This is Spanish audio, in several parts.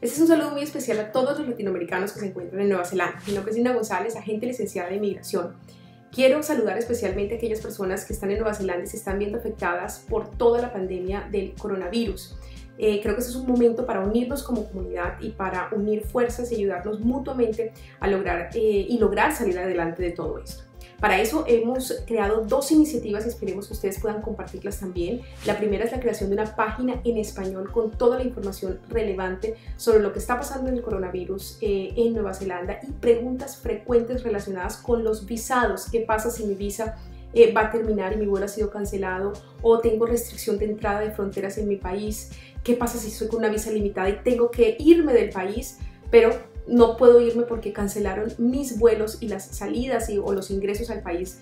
Este es un saludo muy especial a todos los latinoamericanos que se encuentran en Nueva Zelanda. Mi nombre es Nina González, agente licenciada de inmigración. Quiero saludar especialmente a aquellas personas que están en Nueva Zelanda y se están viendo afectadas por toda la pandemia del coronavirus. Creo que este es un momento para unirnos como comunidad y para unir fuerzas y ayudarnos mutuamente a lograr salir adelante de todo esto. Para eso hemos creado dos iniciativas y esperemos que ustedes puedan compartirlas también. La primera es la creación de una página en español con toda la información relevante sobre lo que está pasando en el coronavirus en Nueva Zelanda y preguntas frecuentes relacionadas con los visados. ¿Qué pasa si mi visa va a terminar y mi vuelo ha sido cancelado? ¿O tengo restricción de entrada de fronteras en mi país? ¿Qué pasa si estoy con una visa limitada y tengo que irme del país, pero no puedo irme porque cancelaron mis vuelos y las salidas o los ingresos al país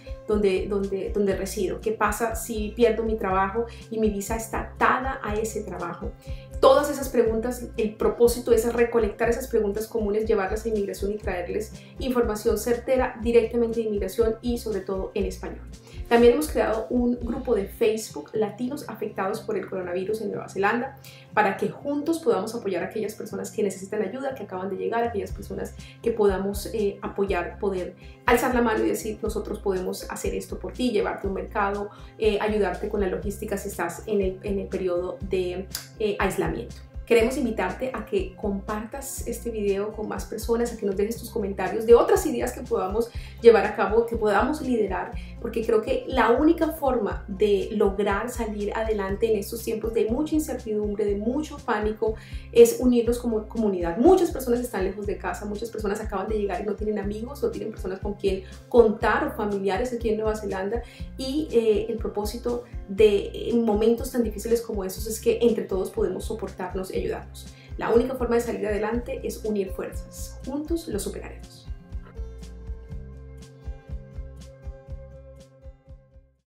donde resido? ¿Qué pasa si pierdo mi trabajo y mi visa está atada a ese trabajo? Todas esas preguntas, el propósito es recolectar esas preguntas comunes, llevarlas a inmigración y traerles información certera directamente de inmigración y sobre todo en español. También hemos creado un grupo de Facebook, Latinos Afectados por el Coronavirus en Nueva Zelanda, para que juntos podamos apoyar a aquellas personas que necesitan ayuda, que acaban de llegar, aquellas personas que podamos apoyar, poder alzar la mano y decir: nosotros podemos hacer esto por ti, llevarte a un mercado, ayudarte con la logística si estás en el periodo de aislamiento. Queremos invitarte a que compartas este video con más personas, a que nos dejes tus comentarios de otras ideas que podamos llevar a cabo, que podamos liderar, porque creo que la única forma de lograr salir adelante en estos tiempos de mucha incertidumbre, de mucho pánico, es unirnos como comunidad. Muchas personas están lejos de casa, muchas personas acaban de llegar y no tienen amigos, no tienen personas con quien contar o familiares aquí en Nueva Zelanda, y el propósito de momentos tan difíciles como estos es que entre todos podemos soportarnos y ayudarnos. La única forma de salir adelante es unir fuerzas. Juntos lo superaremos.